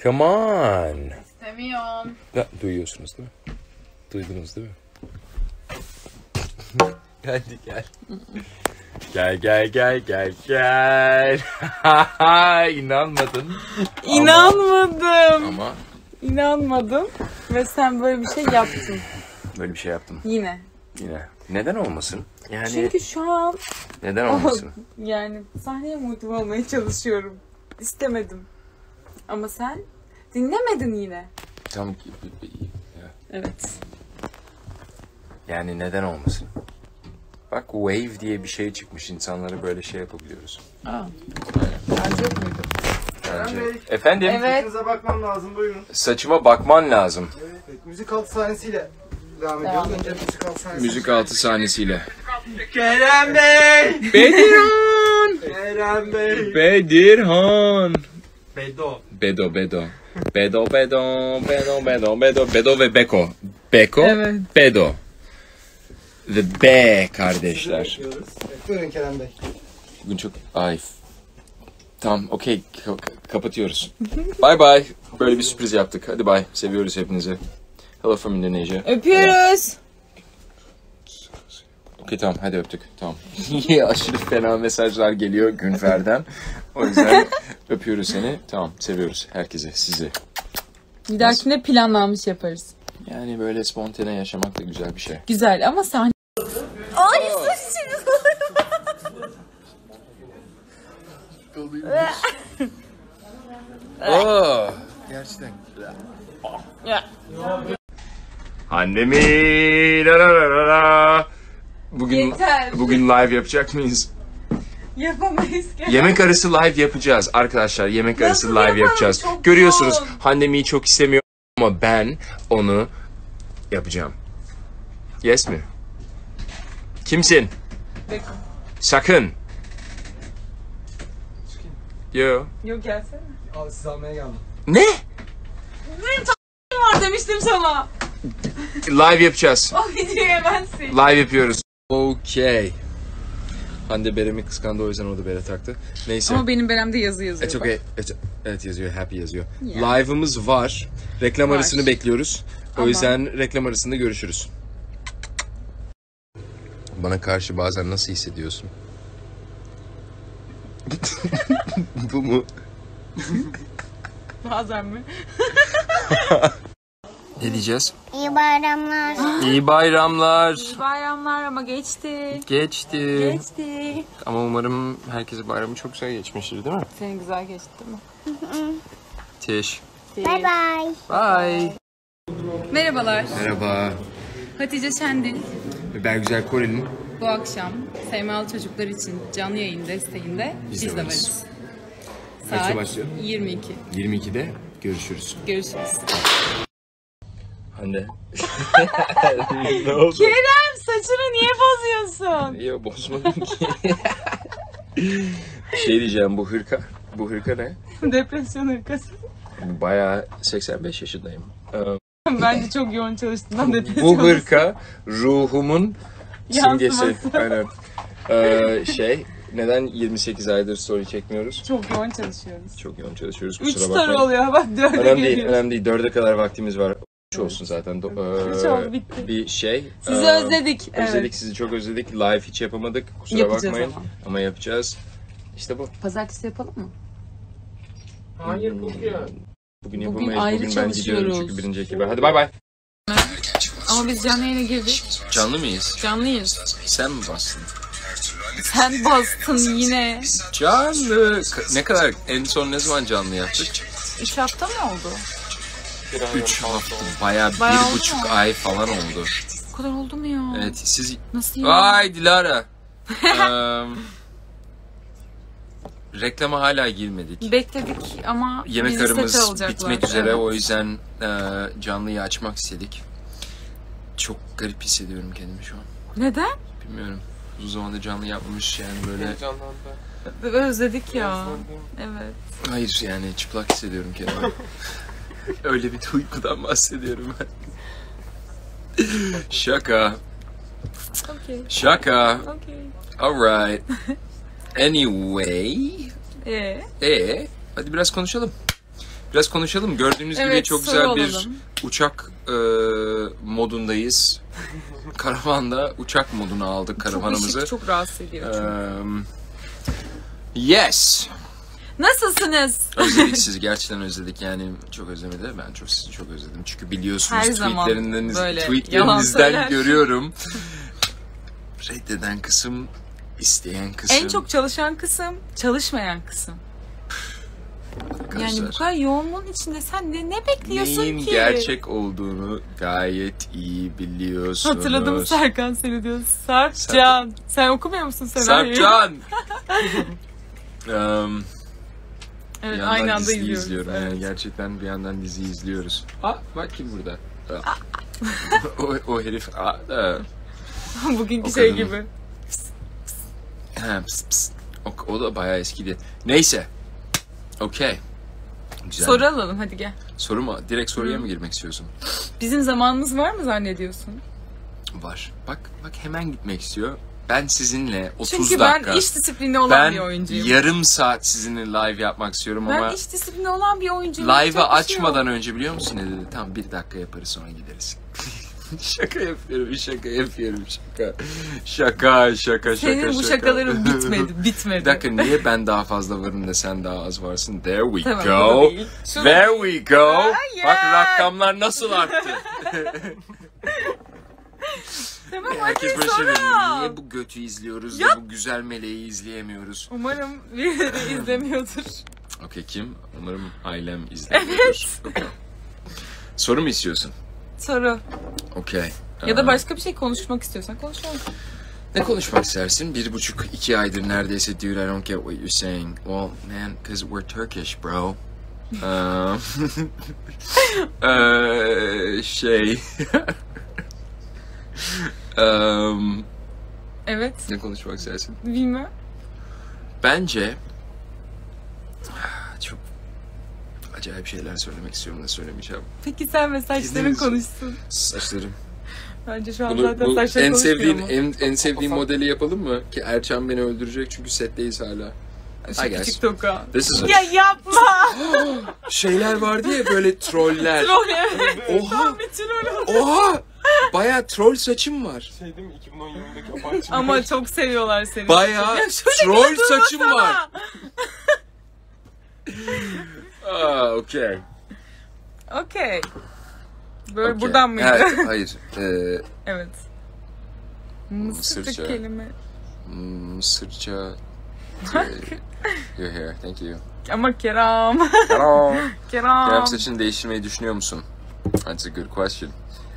Come on. İstemiyorum. Ya, duyuyorsunuz değil mi? Duydunuz değil mi? Hadi gel. Gel. İnanmadın. İnanmadım. Ama İnanmadım. Ve sen böyle bir şey yaptın. böyle bir şey yaptım. Yine. Neden olmasın? Yani Çünkü şu an neden olmasın? yani sahneye motive olmaya çalışıyorum. İstemedim. Ama sen dinlemedin yine. Tam Evet. yani neden olmasın? Bak wave diye bir şey çıkmış. İnsanlara böyle şey yapabiliyoruz. Aa. Bence yok muydu? Bence. Efendim? Evet. Saçınıza bakmam lazım, buyurun. Saçıma bakman lazım. Evet, müzik altı sahnesiyle devam ediyoruz. Önce müzik altı sahnesi. Müzik altı sahnesiyle. Kerem Bey! Bedirhan! Kerem Bey! Bedirhan! Bedo. Bedo. Bedo ve Beko. Beko, Evet. Bedo. Ve B kardeşler. Evet, buyurun Kerem Bey. Bugün çok... Ay. Tamam, okey. Kapatıyoruz. Bye bye. Böyle bir sürpriz yaptık. Hadi bye. Seviyoruz hepinizi. Hello from Indonesia. Öpüyoruz. Okey tamam, hadi öptük. Tamam. Aşırı fena mesajlar geliyor Günfer'den. O yüzden öpüyoruz seni. Tamam, seviyoruz herkese, sizi. Bir dahakine planlanmış yaparız. Yani böyle spontane yaşamak da güzel bir şey. Güzel ama sahne... Ay saçını. Gerçekten. Ya. Annemi. La la la la la. Yeter. Bugün live yapacak mıyız? Yapamayız ki. Yemek arası live yapacağız arkadaşlar. Yemek arası Nasıl live yapalım? yapacağız. Çok Görüyorsunuz zor. Handemi'yi çok istemiyor ama ben onu yapacağım. Yes mi? Kimsin? Bekle. Sakın. Yo. Yok gelsene. Abi sizi almaya geldim. Ne? Benim var demiştim sana. Live yapacağız. O videoyu hemen sil. Live yapıyoruz. Okay. Hande Berem'i kıskandı, o yüzden o da bere taktı. Neyse. Ama benim beremde yazı yazıyor. It's okay. Evet yazıyor. Happy yazıyor. Yeah. Live'ımız var. Reklam Var. arasını bekliyoruz. O Ama- yüzden reklam arasında görüşürüz. Bana karşı bazen nasıl hissediyorsun? Bu mu? Bazen mi? Ne diyeceğiz? İyi bayramlar. İyi bayramlar. Bayramlar ama geçti. Geçti. Geçti. Ama umarım herkese bayramı çok güzel geçmiştir, değil mi? Senin güzel geçti değil mi? Teş. Bye bye. Bye. Merhabalar. Merhaba. Hatice Şendil. Ben Güzel Kore'nin Bu akşam Semalı Çocuklar için canlı yayın desteğinde Biz biz de de varız. varız. Kaçta Saat başlıyor? 22. 22'de görüşürüz. Görüşürüz. Hande. Ne oldu? Kerem saçını niye bozuyorsun? Ya bozmadım ki. Şey diyeceğim, bu hırka ne? Depresyon hırkası. Bayağı 85 yaşındayım. Bence çok yoğun çalıştığından depresyon. Bu hırka ruhumun simgesi. Yansıması. Aynen. Neden 28 aydır story çekmiyoruz? Çok yoğun çalışıyoruz. Çok yoğun çalışıyoruz, 3 kusura story bakmayın. oluyor bak 4'e Önemli değil, geliyoruz. önemli değil. 4'e kadar vaktimiz var. Üç olsun zaten. Üç oldu, bitti. Bir şey. Sizi özledik. Özledik, Evet. sizi çok özledik. Live hiç yapamadık. Kusura Yapacağız bakmayın. ama. Yapacağız. İşte bu. Pazartesi yapalım mı? Hayır, kokuyor. Bugün Bugün yapamayız. ayrı Bugün ben gidiyorum çalışıyoruz. çünkü birinci ekibe. Hadi bay bay. Ama biz canlı yayına girdik. Canlı mıyız? Canlıyız. Sen mi bastın? Sen bastın yine. Canlı. Ne kadar, en son ne zaman canlı yaptık? 3 hafta mı oldu? 3 hafta. Bayağı Bayağı oldu 1,5 mu? ay falan oldu. Bu kadar oldu mu ya? Evet, siz... Nasıl ya? Vay Dilara. Reklama hala girmedik. Bekledik ama Yemek bizi sete aramız alacaklar. bitmek üzere, Evet. o yüzden canlıyı açmak istedik. Çok garip hissediyorum kendimi şu an. Neden? Bilmiyorum. Uzun zamandır canlı yapmamış yani böyle. Özledik ya. Evet. Hayır yani çıplak hissediyorum kendimi. Öyle bir duygudan bahsediyorum ben. Şaka. Okay. Şaka. Okay. Alright. Anyway. Ee? Hadi biraz konuşalım. Biraz konuşalım. Gördüğünüz gibi Evet, çok soru güzel bir alalım. uçak modundayız. Karavanda uçak moduna aldık Çok karavanımızı. ışık çok rahatsız ediyor çünkü. Yes. Nasılsınız? Özledik sizi. Gerçekten özledik. Yani çok özlemedi. Ben sizi çok özledim. Çünkü biliyorsunuz Her zaman böyle yalan tweetlerinizden söyler. görüyorum. Reddeden kısım, isteyen kısım. En çok çalışan kısım, çalışmayan kısım. Yani bu kadar yoğunluğun içinde sen ne bekliyorsun neyin ki? gerçek olduğunu gayet iyi biliyorsunuz. Hatırladım mı Serkan seni diyor. Sarpcan. Sen okumuyor musun senaryoyu? Sarpcan! Evet, bir aynı yandan anda dizi izliyoruz. izliyorum. Evet. Yani gerçekten bir yandan dizi izliyoruz. Bak kim burada? o herif. Bugünkü O şey kadın. gibi. Pıs pıs. O da bayağı eskiydi. Neyse. Okey. Güzel. Soru alalım hadi gel. Soru mu? Direkt soruya mı girmek istiyorsun? Bizim zamanımız var mı zannediyorsun? Var. Bak hemen gitmek istiyor. Ben sizinle 30 Çünkü dakika. ben iş disiplini olan bir oyuncuyum. Yarım saat sizinle live yapmak istiyorum Ben ama iş disiplini olan bir oyuncuyum. live'ı Yapacak bir şey açmadan yok. önce biliyor musun ne dedi? Tamam 1 dakika yaparız sonra gideriz. Şaka yapıyorum. Şaka. Senin bu şakaların bitmedi. Bir dakika niye ben daha fazla varım da sen daha az varsın? There we Tamam, go. bu da değil. Şu da There değil. we go. Hayır. Bak rakamlar nasıl arttı. Tamam Herkes hadi böyle şey sonra. diyor. Niye bu götü izliyoruz da bu güzel meleği izleyemiyoruz? Umarım birileri izlemiyordur. Okey kim? Umarım ailem izlemiyordur. Okay. Soru mu istiyorsun? Soru. Okey. Ya da başka bir şey konuşmak istiyorsan konuşalım. Ne konuşmak istersin? 1,5-2 aydır neredeyse dude I don't get what you're saying. Well man, cause we're Turkish bro. Şey... Evet. Ne konuşmak istersin? Bilmem. Bence... Çok acayip şeyler söylemek istiyorum da söylemeyeceğim. Peki sen ve saçların İzninizle. konuşsun. Saçlarım. Bence şu an Bunu, zaten bu saçlar en konuşmuyor sevdiğin mu? en sevdiğin modeli yapalım mı? Ki Erçan beni öldürecek çünkü setteyiz hala. Şu I guess. küçük toka. This is Ya yapma! şeyler vardı ya böyle troller. Troll evet. Oha! Tam bir troll oldu. Oha! Bayağı troll saçım var. Şey değil mi 2010 yılındaki abartı. Ama çok seviyorlar seni. Bayağı Ya şöyle troll bir saçım durmasana. var. Okey. Okey. Böyle Okey. buradan mıydı? Evet, hayır. Evet. Mısırca. Mısırca kelime. Mısırca. Your hair. Thank you. Ama Kerem. Hello. Kerem. Kerem saçını değiştirmeyi düşünüyor musun? That's a good question.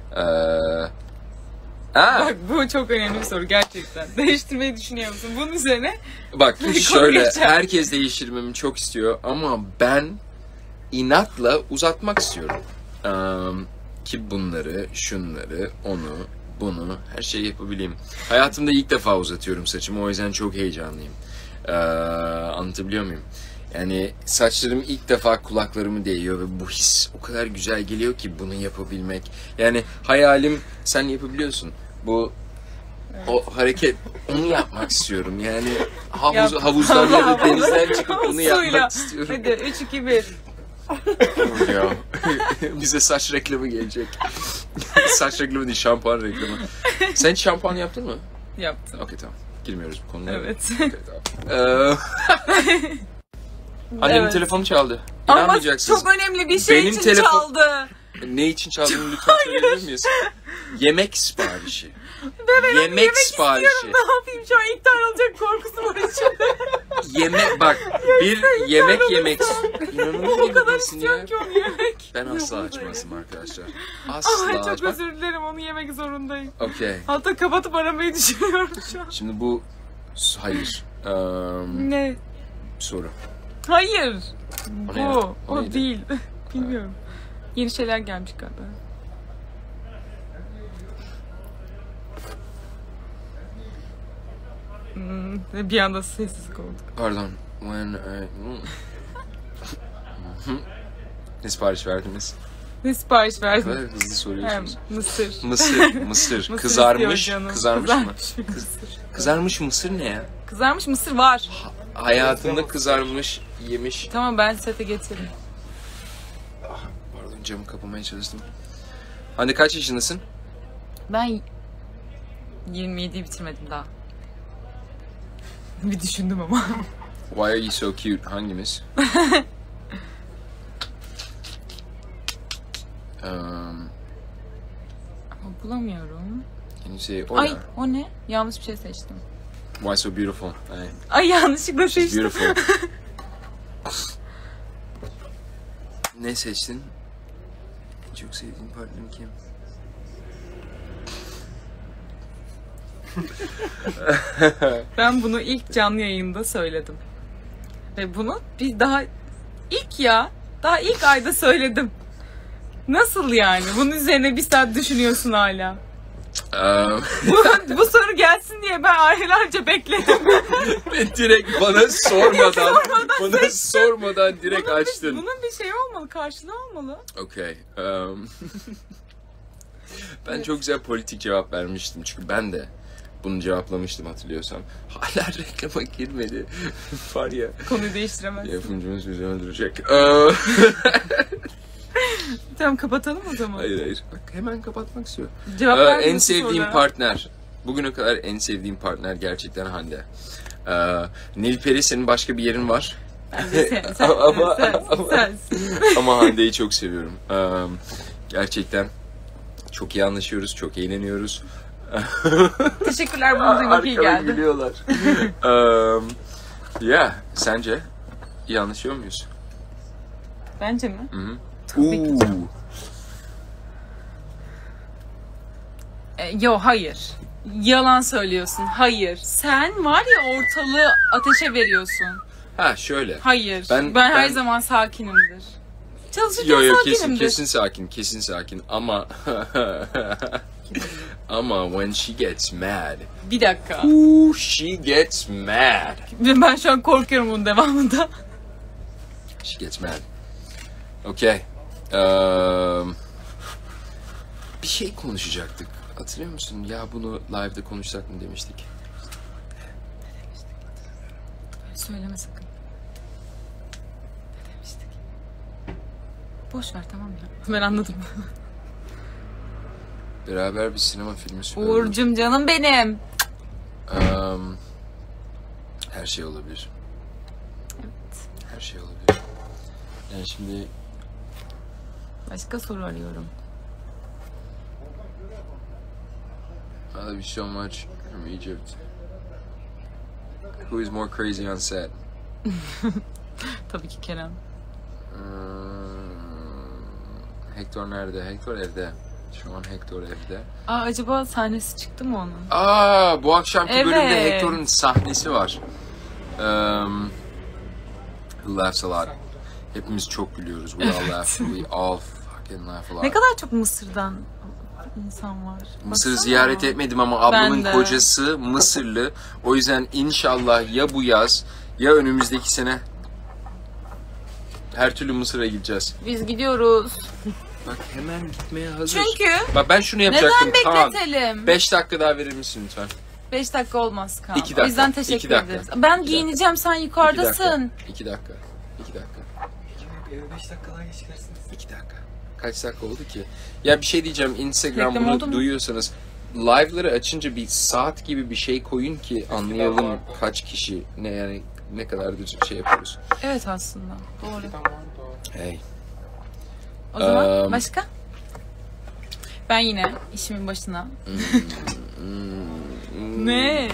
Bak bu çok önemli bir soru gerçekten. Değiştirmeyi düşünüyor musun? Bunun üzerine Bak konu şöyle geçer. herkes değiştirmemi çok istiyor ama ben inatla uzatmak istiyorum. Ki bunları, şunları, onu, bunu her şeyi yapabileyim. Hayatımda ilk defa uzatıyorum saçımı o yüzden çok heyecanlıyım. Anlatabiliyor muyum? Yani saçlarım ilk defa kulaklarımı değiyor ve bu his o kadar güzel geliyor ki bunu yapabilmek. Yani hayalim sen yapabiliyorsun. Bu o hareket onu yapmak istiyorum. Yani havuzdan ya da denizden çıkıp bunu yapmak Suyla. istiyorum. Hadi 3 2 1. Ya. Bize saç reklamı gelecek. Saç reklamı değil, şampuan reklamı. Sen hiç şampuan yaptın mı? Yaptım. Okey tamam. Girmiyoruz bu konulara. Evet. Okay, tamam. Annemin Evet. telefonu çaldı. Ama İnanmayacaksınız. çok önemli bir şey Benim için telefon- çaldı. Ne için çaldığını lütfen söyleyebilir miyiz? Yemek siparişi. Yemek siparişi. Ne yapayım şu an iptal olacak korkusu var içimde. Bak bir yemek yemek. İnanılmaz O kadar değilsin istiyorum ya. ki onu yemek. Ben asla açmazdım arkadaşlar. Asla Ay çok açmam. özür dilerim onu yemek zorundayım. Okey. Hatta kapatıp aramayı düşünüyorum şu an. Şimdi bu hayır. Ne? Soru. Hayır. O ne ya? Bu. O O neydi? değil. Bilmiyorum. Yeni şeyler gelmiş galiba. Bir anda sessiz kaldık. Pardon. Ne sipariş verdiniz? Ne sipariş Ne kadar verdin? hızlı Hem soruyorsunuz. mısır. Mısır. Mısır Kızarmış. istiyor canım. Kızarmış mı? bir mısır. Kızarmış mısır ne ya? Kızarmış mısır var. Hayatımda kızarmış yemiş. Tamam ben sete getiririm. camı kapamaya çalıştım. Hande kaç yaşındasın? Ben 27'yi bitirmedim daha. Bir düşündüm ama. Why are you so cute? Hangimiz? Ama bulamıyorum. Can you say Ay o ne? Yanlış bir şey seçtim. Why so beautiful? Hey. Ay yanlışlıkla seçtim. Beautiful. Ne seçtin? En çok sevdiğin partnerin kim? Ben bunu ilk canlı yayında söyledim. Ve bunu daha ilk ayda söyledim. Nasıl yani? Bunun üzerine bir saat düşünüyorsun hala. Bu soru gelsin diye ben aylarca bekledim. Ve direkt bana sormadan direkt açtın. Bunun bir şey olmalı, karşılığı olmalı. Okay. Ben çok güzel politik cevap vermiştim çünkü ben de bunu cevaplamıştım hatırlıyorsam. Hala reklama girmedi. Var ya. Konuyu değiştiremezsin. Yapımcımız bizi öldürecek. Tamam kapatalım o zaman. Hayır. Bak hemen kapatmak istiyor. Cevap En vermiyorsun sevdiğim sonra. partner. Bugüne kadar en sevdiğim partner gerçekten Hande. Nilperi senin başka bir yerin var. Ben de sensin. Ama Hande'yi çok seviyorum. Gerçekten çok iyi anlaşıyoruz, çok eğleniyoruz. Teşekkürler, bunu duymak iyi Arkada geldi. gülüyorlar. Sence iyi anlaşıyor muyuz? Bence mi? Hı-hı. Tabii ki. Hayır. Yalan söylüyorsun. Hayır. Sen var ya ortalığı ateşe veriyorsun. Ha şöyle. Hayır. Ben her zaman sakinimdir. Çalışırken sakinimdir. Kesin sakin ama ama when she gets mad. Bir dakika. She gets mad. Ben şu an korkuyorum bunun devamında. She gets mad. Okay. Bir şey konuşacaktık. Hatırlıyor musun? Ya bunu live'da konuşsak mı demiştik. Söyleme sakın. Ne demiştik? Boş ver, tamam ya. Ben anladım. Beraber bir sinema filmi süper olur. Uğur'cum canım benim. Her şey olabilir. Evet. Her şey olabilir. Yani şimdi Başka soru arıyorum. I love you so much from Egypt. Who is more crazy on set? Tabii ki Kerem. Hector nerede? Hector evde. Şu an Hector evde. Acaba sahnesi çıktı mı onun? Bu akşamki bölümde Evet. Hector'un sahnesi var. Who laughs a lot. Hepimiz çok gülüyoruz. We all laugh. We all fucking laugh a lot. Ne kadar çok Mısır'dan insan var. Mısır'ı Baksana. ziyaret etmedim ama ablamın Ben de. kocası Mısırlı. O yüzden inşallah ya bu yaz ya önümüzdeki sene her türlü Mısır'a gideceğiz. Biz gidiyoruz. Bak hemen gitmeye hazır. Çünkü Bak ben şunu yapacaktım. neden Kaan, bekletelim? 5 dakika daha verir misin lütfen? 5 dakika olmaz Kaan. 2 dakika. O yüzden 2 teşekkür dakika. ederiz. Ben 2 giyineceğim, sen yukarıdasın. 2 dakika. 2 dakika. 5 dakika daha geç gidersiniz. 2 dakika. Kaç dakika oldu ki? Ya bir şey diyeceğim. Instagram Reklam oldu bunu mu? duyuyorsanız live'ları açınca bir saat gibi bir şey koyun ki anlayalım kaç kişi ne kadardır şey yapıyoruz. Evet aslında. Doğru. Hey. O zaman başka? Ben yine işimin başına. Ne?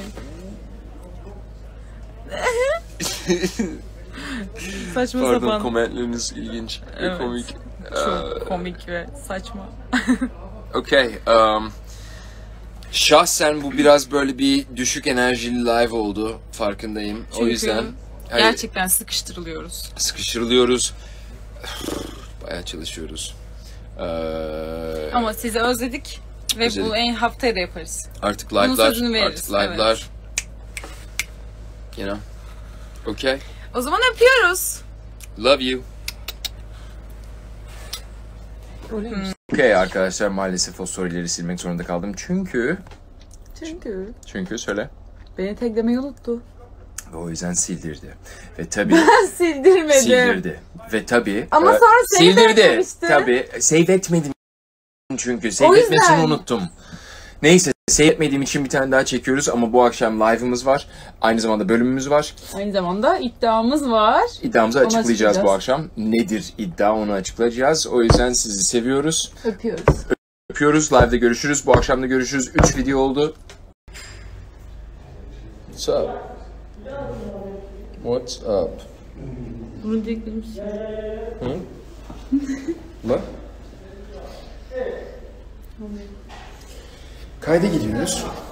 Saçma Pardon, sapan. komentleriniz ilginç ve Evet. komik. Çok komik ve saçma. Okay. Şahsen bu biraz böyle bir düşük enerjili live oldu. Farkındayım. Çünkü o yüzden gerçekten sıkıştırılıyoruz. sıkıştırılıyoruz. Bayağı çalışıyoruz. Ama sizi özledik ve Özledik. bu haftaya da yaparız. Artık Bunun live'lar, sözünü veririz, you know. Okay. O zaman öpüyoruz. Love you. Okay arkadaşlar, maalesef o storyleri silmek zorunda kaldım. Çünkü söyle. beni taglemeyi unuttu. Ve o yüzden sildirdi. Ve tabii Ben sildirmedim. sildirdi. Ve tabii Ama sonra save sildirdi. etmemişti. Tabii save etmedim çünkü save O yüzden. etmesini unuttum. Neyse save etmediğim için bir tane daha çekiyoruz ama bu akşam live'ımız var. Aynı zamanda bölümümüz var. Aynı zamanda iddiamız var. İddiamızı Onu açıklayacağız bu açıklayacağız. akşam. Nedir iddia onu açıklayacağız. O yüzden sizi seviyoruz. Öpüyoruz. Öpüyoruz. Live'de görüşürüz. Bu akşam da görüşürüz. 3 video oldu. What's up? What's up? Bunu diyecektim. Ne? Kayda gidiyoruz.